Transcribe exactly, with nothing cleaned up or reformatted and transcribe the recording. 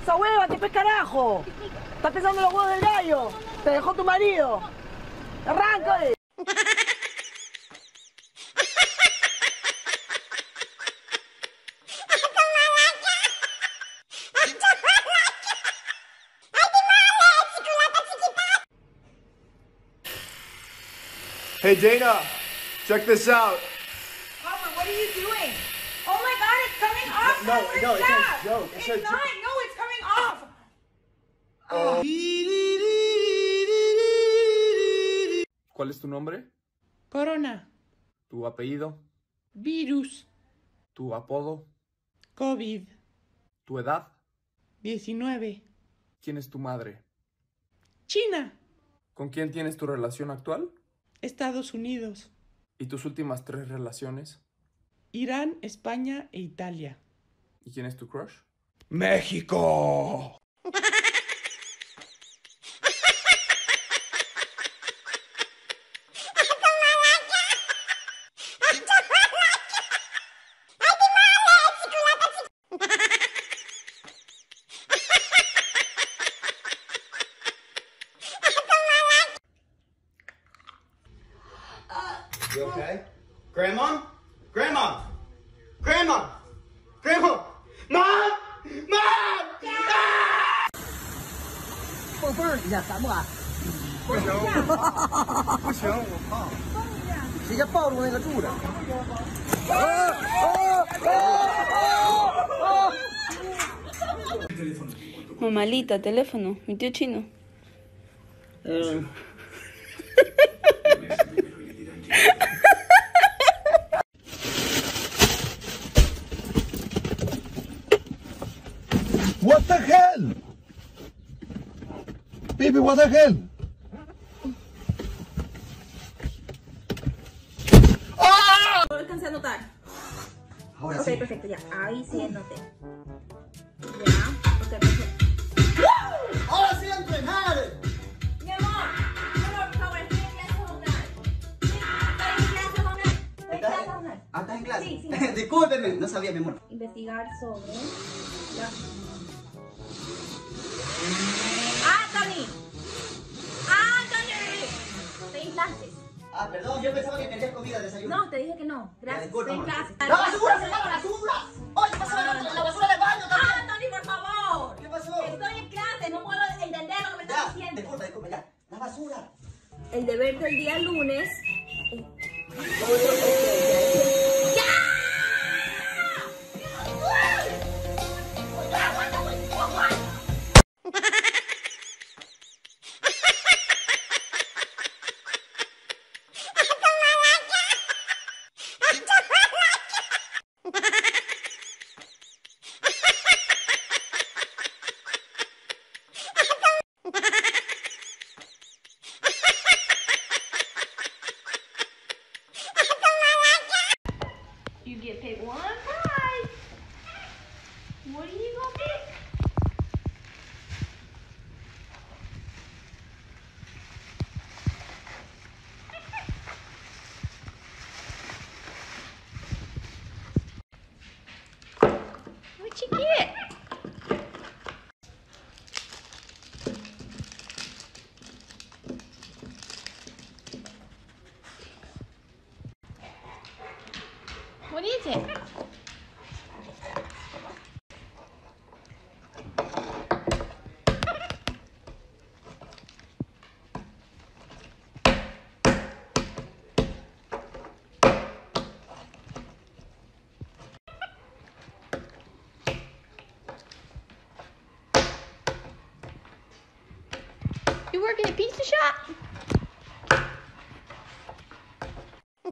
pasa, hueva? ¿Qué pes carajo? ¿Estás pensando en los huevos del gallo? Te dejó tu marido. ¡Arranca! eh. Hey Dana, check this out. Harper, what are you doing? Oh my God, it's coming off. No, Harper, no, it's stop. a joke. It's It's a not. jo- No, it's coming off. ¿Cuál es tu nombre? Corona, ¿Tu apellido? virus, ¿Tu apodo? COVID, ¿Tu edad? diecinueve, ¿Quién es tu madre? China, ¿Con quién tienes tu relación actual? Estados Unidos, ¿Y tus últimas tres relaciones? Irán, España e Italia. ¿Y quién es tu crush? México. You okay? Grandma? Grandma! Grandma! Grandma! Mom! Mom! 蹦蹦一下，敢不敢？ 不行，不行，我胖。 直接抱住那个柱子。 Mamalita, teléfono, mi tío chino. Eh, What the hell? Baby, what the hell? No alcancé a anotar. Ahora Ok, sí. perfecto, ya. Ahí sí anoté. Ya, ok, perfecto. ¡Ahora sí a entrenar! Mi amor, mi amor, por favor, estoy en clase hormonal. Estoy en clase hormonal. Estoy en clase hormonal. Ah, ¿estás en clase? Sí, sí. Discúlpeme, no sabía, mi amor. Investigar sobre la... ¡Anthony! ¡Anthony! Estoy en clases. Ah, perdón, yo pensaba que tenías comida, desayuno. No, te dije que no. Gracias, disculpa, estoy en amor. clases. ¡La basura, se llama basura! ¡Oye, ¿qué pasó? La, la basura del baño también! ¡Anthony, por favor! ¿Qué pasó? Estoy en clase, no puedo entender lo que me estás Ya, diciendo. disculpa, disculpa, ya. La basura. El deber del día lunes. eh, You get pick one prize. What are you gonna pick? What you get? What is it? You work in a pizza shop?